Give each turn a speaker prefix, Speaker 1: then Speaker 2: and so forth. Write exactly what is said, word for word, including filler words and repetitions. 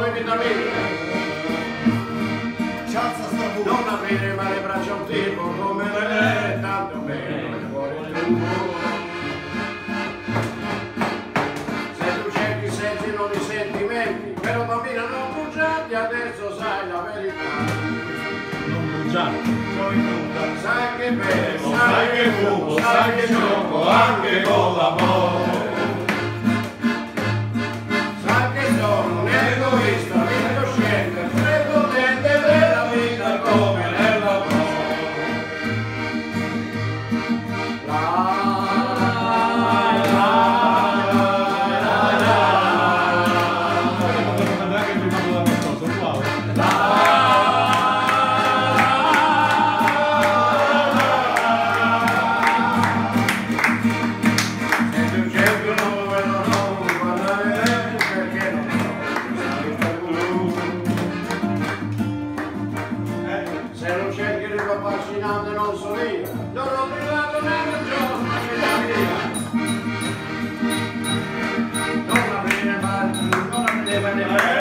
Speaker 1: come vitamine. Non aprire mai le braccia a un tipo come lei, tanto meno che vuole tu. Se tu cerchi i sensi non i sentimenti, però bambina non bruciarti, adesso sai la verità.
Speaker 2: Non bruciarti.
Speaker 1: Sai che bevo,
Speaker 3: sai che fumo, sai che gioco anche con l'amore.
Speaker 1: Sai che sono un egoista, incosciente, prepotente della vita come nell'amore. Se non cerchi il affascinante non sono io,